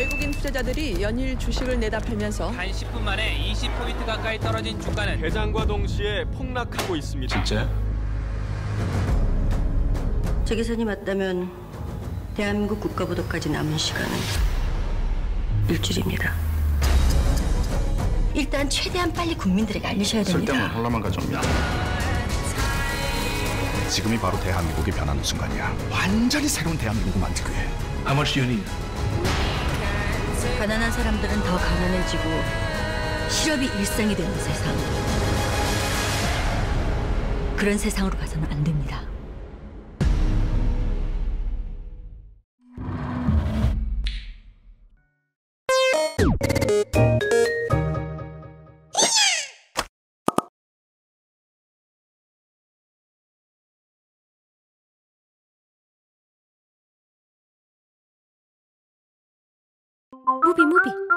외국인 투자자들이 연일 주식을 내다 팔면서 단 10분 만에 20포인트 가까이 떨어진 주가는 개장과 동시에 폭락하고 있습니다. 진짜요? 저 계산이 맞다면 대한민국 국가부도까지 남은 시간은 일주일입니다. 일단 최대한 빨리 국민들에게 알리셔야 됩니다. 쓸데없는 혼란만 가져옵니다. 지금이 바로 대한민국이 변하는 순간이야. 완전히 새로운 대한민국을 만들기 위해. How much do you need? 가난한 사람들은 더 가난해지고 실업이 일상이 되는 세상. 그런 세상으로 가서는 안 됩니다. 무비